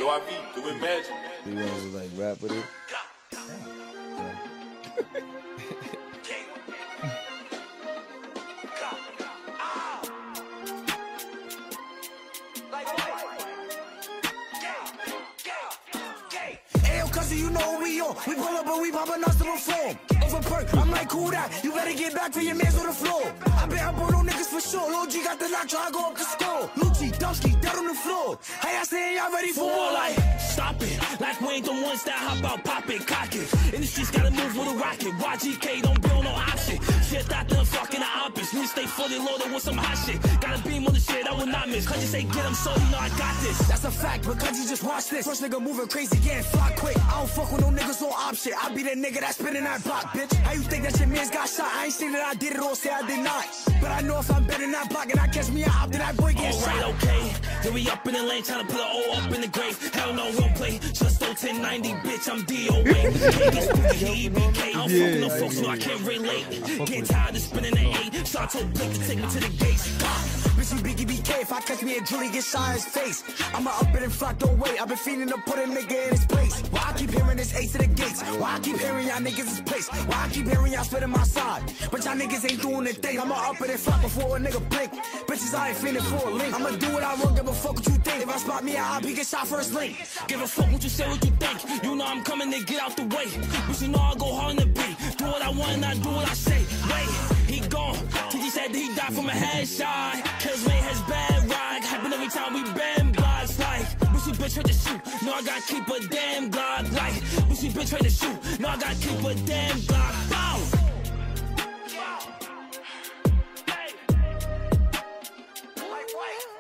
I be, do imagine. You want to like rap with it? You know what we on. We pull up and we poppin' us to the floor. Over perk, I'm like, cool that. You better get back for your mans on the floor. I bet I bought no niggas for sure. Lil G got the knock, try to go up the score. Lucci, Dusky, dead on the floor. How y'all saying y'all ready for war? Like, stop it. Like we ain't the ones that hop out, pop it, cock it. In the streets, gotta move with a rocket. YGK, don't build no option. Shit out there, fucking the opposite. We stay fully loaded with some hot shit. Got a beam on the shit, I will not miss. Cause you say get him, so you know I got this. That's a fact, because you just watch this. First nigga moving crazy, getting fly quick. I don't fuck with no niggas on op shit. I be that nigga that's spinning that block, bitch. How you think that your mans got shot? I ain't saying that I did it or say I did not. But I know if I'm better than that block and I catch me out, then that boy get shot. Alright, okay. Then we up in the lane, trying to put an O up in the grave. Hell no, we don't play. Just 1090, bitch, I'm DOA. KDSPK, I'm fucking no folks, so I can't relate. Getting tired of spinning the 8. So I told Blake to take me to the gates. Bitch, you Biggie BK. If I catch me a Julie, get shot in his face. I'ma up it and flock, don't wait. I've been feeding to put a nigga in his place. Why I keep hearing this A to the gates? Why I keep hearing y'all niggas is place? Why I keep hearing y'all spitting my side? But y'all niggas ain't doing a thing. I'ma up it and flock before a nigga blink. Bitches, I ain't feeling for a link. I'ma do what I want, give a fuck what you think. If I spot me out, I'll get shot first link. Give a fuck what you say, what you think. You know I'm coming, they get out the way. But you know I go hard in the beat. Do what I want and I do what I say. Wait, he gone. TT said that he died from a headshot. Cause May has bad ride. Happen every time we bend blocks. Like, Lucy bitch ready to shoot. No, I gotta keep a damn Glock. Like, Lucy bitch ready to shoot. No, I gotta keep a damn Glock. Bow! Like,